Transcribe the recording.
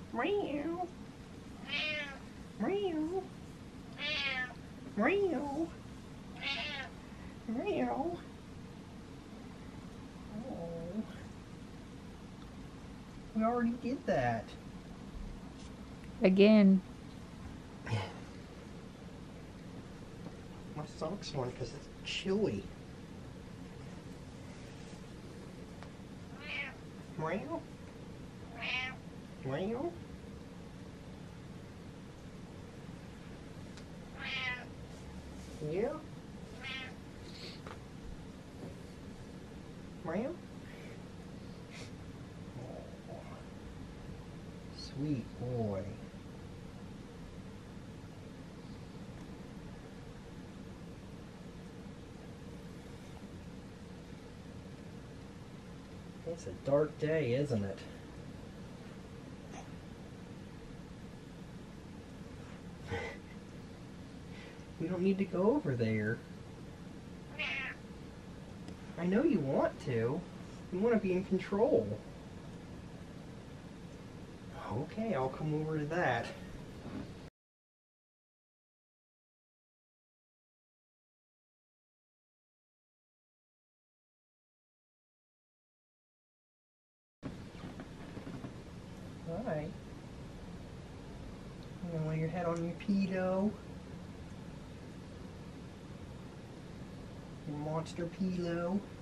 Meow. Meow. Meow. Meow. Oh. We already did that. Again. My socks on because it's chilly. Meow. Meow. Yeah. Meow. Oh, sweet boy. It's a dark day, isn't it? We don't need to go over there. I know you want to. You want to be in control. Okay, I'll come over to that. Alright. You gonna lay your head on your pillow? Your monster pillow?